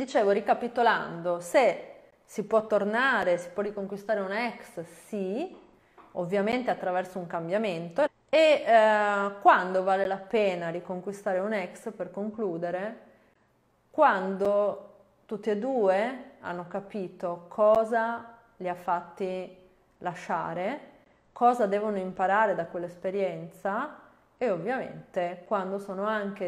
Dicevo, ricapitolando, se si può tornare, si può riconquistare un ex, sì, ovviamente attraverso un cambiamento. E quando vale la pena riconquistare un ex, per concludere, quando tutti e due hanno capito cosa li ha fatti lasciare, cosa devono imparare da quell'esperienza e ovviamente quando sono anche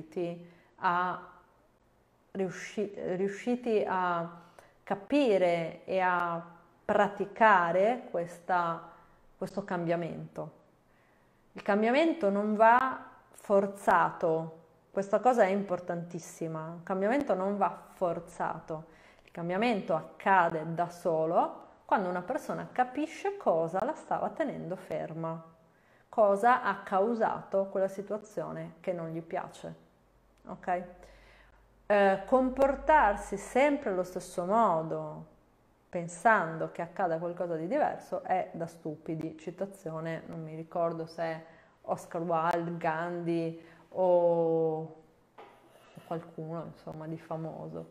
riusciti a capire e a praticare questo cambiamento. Il cambiamento non va forzato, questa cosa è importantissima, il cambiamento non va forzato, il cambiamento accade da solo quando una persona capisce cosa la stava tenendo ferma, cosa ha causato quella situazione che non gli piace. Ok? Comportarsi sempre allo stesso modo, pensando che accada qualcosa di diverso, è da stupidi. Citazione, non mi ricordo se è Oscar Wilde, Gandhi o qualcuno, insomma, di famoso.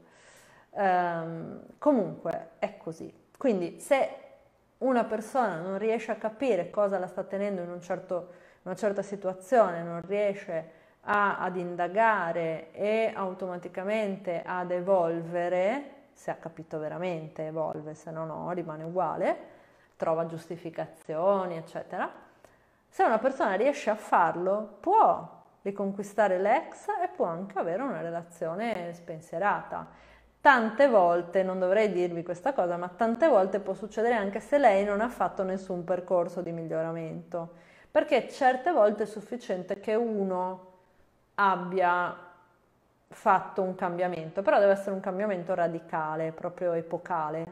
Comunque è così. Quindi se una persona non riesce a capire cosa la sta tenendo in una certa situazione, non riesce ad indagare e automaticamente ad evolvere, se ha capito veramente evolve, se no rimane uguale, trova giustificazioni, eccetera. Se una persona riesce a farlo, può riconquistare l'ex e può anche avere una relazione spensierata. Tante volte, non dovrei dirvi questa cosa, ma tante volte può succedere anche se lei non ha fatto nessun percorso di miglioramento, perché certe volte è sufficiente che uno abbia fatto un cambiamento, però deve essere un cambiamento radicale, proprio epocale,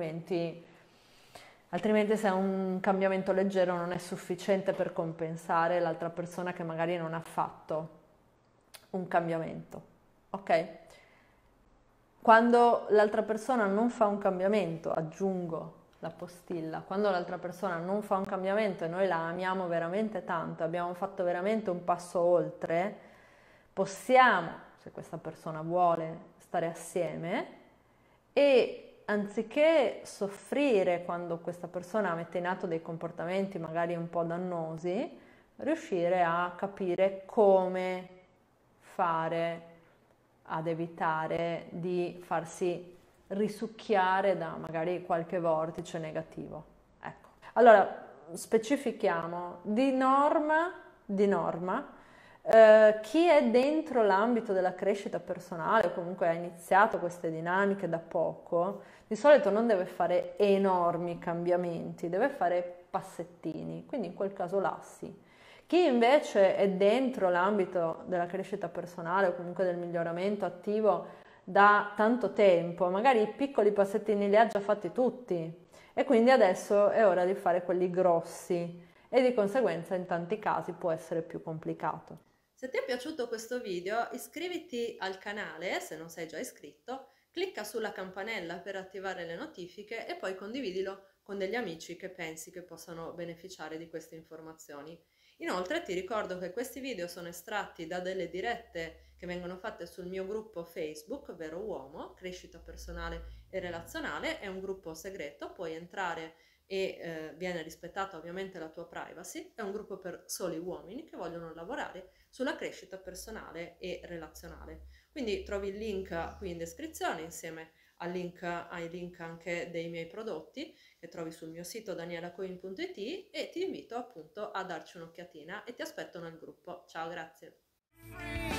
altrimenti se è un cambiamento leggero non è sufficiente per compensare l'altra persona che magari non ha fatto un cambiamento, ok? Quando l'altra persona non fa un cambiamento, aggiungo la postilla, quando l'altra persona non fa un cambiamento e noi la amiamo veramente tanto, abbiamo fatto veramente un passo oltre, possiamo, se questa persona vuole, stare assieme e anziché soffrire quando questa persona mette in atto dei comportamenti magari un po' dannosi, riuscire a capire come fare ad evitare di farsi risucchiare da magari qualche vortice negativo. Ecco. Allora, specifichiamo di norma, chi è dentro l'ambito della crescita personale o comunque ha iniziato queste dinamiche da poco, di solito non deve fare enormi cambiamenti, deve fare passettini, quindi in quel caso là sì. Chi invece è dentro l'ambito della crescita personale o comunque del miglioramento attivo da tanto tempo, magari i piccoli passettini li ha già fatti tutti e quindi adesso è ora di fare quelli grossi e di conseguenza in tanti casi può essere più complicato. Se ti è piaciuto questo video, iscriviti al canale se non sei già iscritto, clicca sulla campanella per attivare le notifiche e poi condividilo con degli amici che pensi che possano beneficiare di queste informazioni. Inoltre ti ricordo che questi video sono estratti da delle dirette che vengono fatte sul mio gruppo Facebook, Vero Uomo, Crescita Personale e Relazionale, è un gruppo segreto, puoi entrare e viene rispettata ovviamente la tua privacy, è un gruppo per soli uomini che vogliono lavorare sulla crescita personale e relazionale. Quindi trovi il link qui in descrizione insieme ai link anche dei miei prodotti che trovi sul mio sito danielacoin.it e ti invito appunto a darci un'occhiatina e ti aspetto nel gruppo. Ciao, grazie.